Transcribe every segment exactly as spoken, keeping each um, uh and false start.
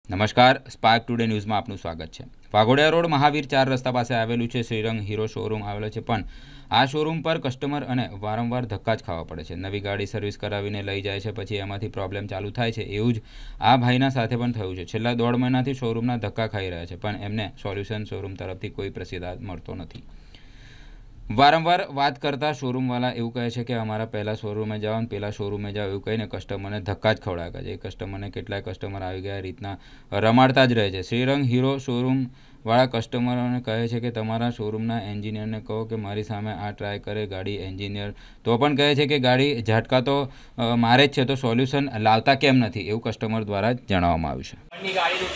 નમસ્કાર, spark today ન્યૂઝમાં આપનું સ્વાગત છે। વાઘોડિયા રોડ મહાવીર ચાર રસ્તા પાસે આવેલું છે શ્રીરંગ હીરો શોરૂમ આવેલો છે, પણ આ શોરૂમ પર કસ્ટમર અને વારંવાર ધક્કા જ ખાવા પડે છે। નવી ગાડી સર્વિસ કરાવીને લઈ જાય છે, પછી એમાંથી પ્રોબ્લેમ ચાલુ થાય છે। એવું જ આ ભાઈના સાથે પણ થયું છે। છેલ્લા દોઢ મહિનાથી શોરૂમના ધક્કા ખાઈ રહ્યા છે, પણ એમને સોલ્યુશન શોરૂમ તરફથી કોઈ પ્રતિસાદ મળતો નથી। વારંવાર વાત કરતા શોરૂમવાળા એવું કહે છે કે અમારા પહેલાં શોરૂમે જાઓ અને પહેલાં શોરૂમે જાઓ એવું કહીને કસ્ટમરને ધક્કા જ ખવડાવ્યા છે। એ કસ્ટમરને કેટલાય કસ્ટમર આવી ગયા રીતના રમાડતા જ રહે છે। શ્રીરંગ હીરો શોરૂમવાળા કસ્ટમરોને કહે છે કે તમારા શોરૂમના એન્જિનિયરને કહો કે મારી સામે આ ટ્રાય કરે ગાડી। એન્જિનિયર તો પણ કહે છે કે ગાડી ઝાટકા તો મારે જ છે, તો સોલ્યુશન લાવતા કેમ નથી, એવું કસ્ટમર દ્વારા જ જણાવવામાં આવ્યું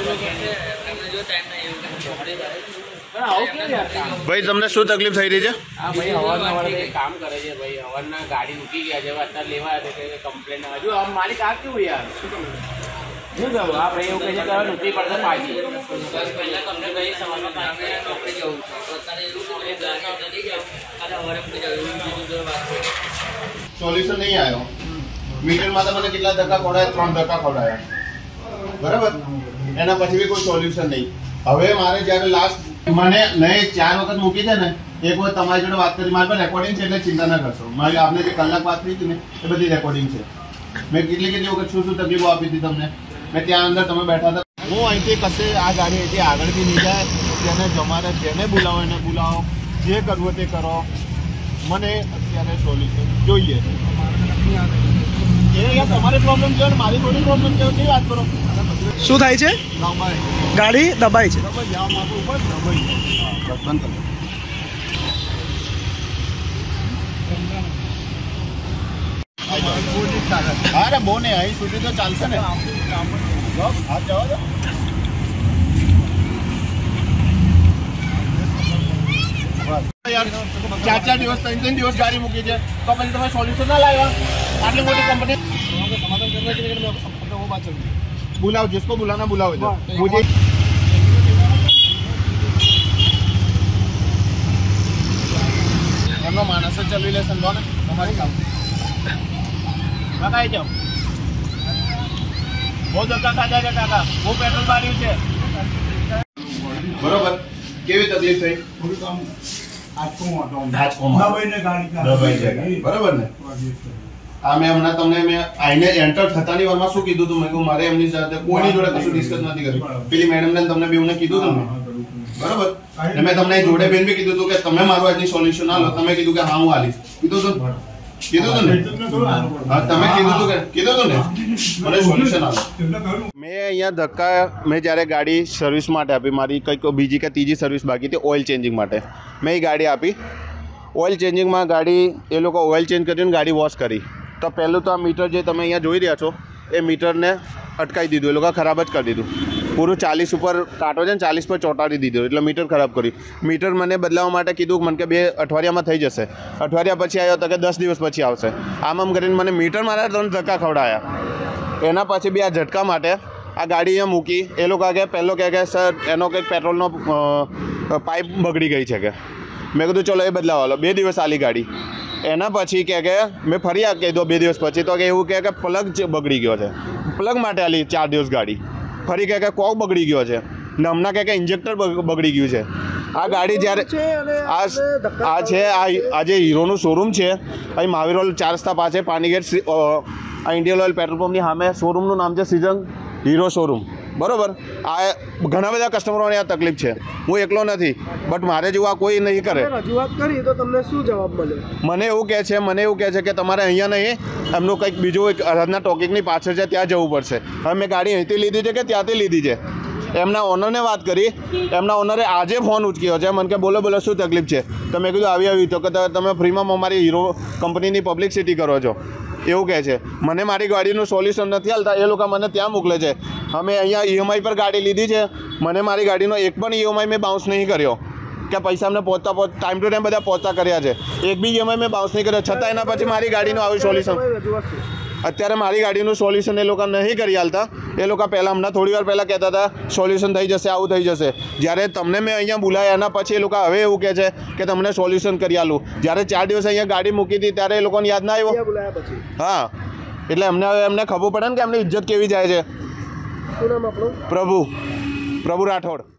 છે। भाई तमने शू तकलीफ थई रही है? हां भाई हवारना काम करे छे भाई, हवारना गाड़ी रुकी गया છે, અત્યારે લેવા આવ્યા છે કમ્પ્લેન હજુ આ માલિક આ કેવું યાર શું કહું આ ભાઈ એવું કહે છે કે નોકરી પડશે પાછી પહેલા તમને ભાઈ સવારમાં પાંચ મિનિટ નોકરી જવું અત્યારે એવું કમ્પ્લેન ગાડી નથી ગયો અને હવારે પૂરી જવું સોલ્યુશન નહીં આવ્યો। મીટર માં તમને કેટલા ધક્કા ખોડાયા? ત્રણ ધક્કા ખોડાયા, બરાબર। એના પછી બી કોઈ સોલ્યુશન નહીં। હવે મારે જ્યારે લાસ્ટ મને નહીં ચાર વખત મૂકી છે ને, એક વખત તમારી જોડે વાત કરી, મારી પાસે રેકોર્ડિંગ છે એટલે ચિંતા ના કરશો। મારી આપને જે કલાક વાત થઈ હતી ને એ બધી રેકોર્ડિંગ છે। મેં કેટલી કેટલી વખત શું શું તકલીફો આપી હતી તમને, મેં ત્યાં અંદર તમે બેઠા હતા। હું અહીંથી કશે આ ગાડી અહીંથી આગળથી નહીં જાય, જેને જમારે જેને બોલાવો એને બોલાવો, જે કરવું તે કરો, મને અત્યારે સોલ્યુશન જોઈએ। એ યાર તમારે પ્રોબ્લેમ છે ને મારી થોડી પ્રોબ્લેમ છે, કેવી વાત કરો? શું થાય છે? ગાડી દબાઈ છે। અરે બહુ ને અહીં સુધી તો ચાલશે ને। હા જવા દો। ચાર ચાર દિવસ ત્રણ ત્રણ દિવસ ગાડી મૂકી છે, તો પછી તમે સોલ્યુશન ના લાવ્યા? આટલી મોટી કંપની बुलाओ, जिसको बुलाना बुलाओ। मुझे એમનો માણસ જ ચલાવી લે સંભો ને તમારી કામ કાકા જાઓ બહુ ધક્કા ખાધા છે કાકા, બહુ પેટ્રોલ બાર્યું છે, બરોબર। કેવી તકલીફ થઈ? બરોબર ને? આ મેં હમણાં તમને મેં આઈને એન્ટર થતાની વારમાં શું કીધું હતું? મેં કહ્યું મારે એમની સાથે કોઈની જોડે કશું ડિસ્કસ નથી કર્યું। પેલી મેડમને તમને બેઉને કીધું હતું ને, બરોબર? અને મેં તમને જોડે બેન બી કીધું હતું કે તમે મારું આજની સોલ્યુશન ના લો, તમે કીધું કે હા હું આલીશ, કીધું હતું કીધું હતું ને? હા તમે કીધું હતું કે કીધું હતું ને મને સોલ્યુશન આલો। મેં અહીંયા ધક્કા મેં જ્યારે ગાડી સર્વિસ માટે આપી, મારી કંઈક બીજી કે ત્રીજી સર્વિસ બાકી હતી ઓઇલ ચેન્જિંગ માટે, મેં એ ગાડી આપી। ઓઇલ ચેન્જિંગમાં ગાડી એ લોકો ઓઇલ ચેન્જ કરીને ગાડી વોશ કરી, તો પહેલું તો આ મીટર જે તમે અહીંયા જોઈ રહ્યા છો એ મીટરને અટકાવી દીધું, એ લોકો ખરાબ જ કરી દીધું। પૂરું ચાલીસ ઉપર કાંટો છે ને ચાલીસ પર ચોંટાડી દીધું, એટલે મીટર ખરાબ કર્યું। મીટર મને બદલાવવા માટે કીધું, મને કે બે અઠવાડિયામાં થઈ જશે। અઠવાડિયા પછી આવ્યો તો કે દસ દિવસ પછી આવશે। આમ આમ કરીને મને મીટર મારા ત્રણ ધક્કા ખવડાયા। એના પછી બી આ ઝટકા માટે આ ગાડી અહીંયા મૂકી, એ લોકો કે પહેલો કહે કે સર એનો કંઈક પેટ્રોલનો પાઇપ બગડી ગઈ છે કે, મેં કીધું ચલો એ બદલાવા લો। બે દિવસ આલી ગાડી, એના પછી કહે કે મેં ફરી આ કહી દો બે દિવસ પછી, તો કે એવું કહે કે પ્લગ બગડી ગયો છે, પ્લગ માટે આલી ચાર દિવસ ગાડી, ફરી કહે કે કોક બગડી ગયો છે ને હમણાં કહે કે ઇન્જેક્ટર બગડી ગયું છે। આ ગાડી જ્યારે આ આ છે આ આ જે હીરોનું શોરૂમ છે અહીં મહાવીર રોડ ચાર રસ્તા પાસે પાણીગેટ, આ ઇન્ડિયન ઓઇલ પેટ્રોલ પંપની સામે શોરૂમનું નામ છે શ્રીરંગ હીરો શોરૂમ, બરાબર। આ ઘણા બધા કસ્ટમરોને આ તકલીફ છે, હું એકલો નથી, બટ મારે જેવું આ કોઈ નહીં કરે। રજૂઆત કરી તો તમને શું જવાબ મળ્યો? મને એવું કહે છે મને એવું કહે છે કે તમારે અહીંયા નહીં, એમનું કંઈક બીજું એક આરાધના ટોકિંગની પાછળ છે ત્યાં જવું પડશે। હવે મેં ગાડી અહીંથી લીધી છે કે ત્યાંથી લીધી છે? એમના ઓનરને વાત કરી, એમના ઓનરે આજે ફોન ઉચક્યો છે, મને કે બોલો બોલો શું તકલીફ છે? તો મેં કીધું આવી આવી, તો કે તમે ફ્રીમાં અમારી હીરો કંપનીની પબ્લિસિટી કરો છો એવું કહે છે। મને મારી ગાડીનું સોલ્યુશન નથી હાલતા, એ લોકો મને ત્યાં મોકલે છે। અમે અહીંયા ઈએમઆઈ પર ગાડી લીધી છે, મને મારી ગાડીનો એક પણ ઈએમઆઈ મેં બાઉન્સ નહીં કર્યો કે પૈસા અમને પહોંચતા પહોંચ ટાઈમ ટુ ટાઈમ બધા પહોંચતા કર્યા છે, એક બી ઈએમઆઈ મેં બાઉન્સ નહીં કર્યો, છતાં એના પછી મારી ગાડીનું આવ્યું સોલ્યુશન। અત્યારે મારી ગાડીનું સોલ્યુશન એ લોકો નહીં કરી હાલતા। એ લોકો પહેલાં હમણાં થોડી વાર પહેલાં કહેતા હતા સોલ્યુશન થઈ જશે, આવું થઈ જશે। જ્યારે તમને મેં અહીંયા બોલાયા એના પછી એ લોકો હવે એવું કહે છે કે તમને સોલ્યુશન કરી આલું। જ્યારે ચાર દિવસ અહીંયા ગાડી મૂકી હતી ત્યારે એ લોકોને યાદ ના આવ્યો? હા, એટલે અમને હવે એમને ખબર પડે ને કે એમની ઇજ્જત કેવી જાય છે। શું નામ આપણું? પ્રભુ પ્રભુ રાઠોડ.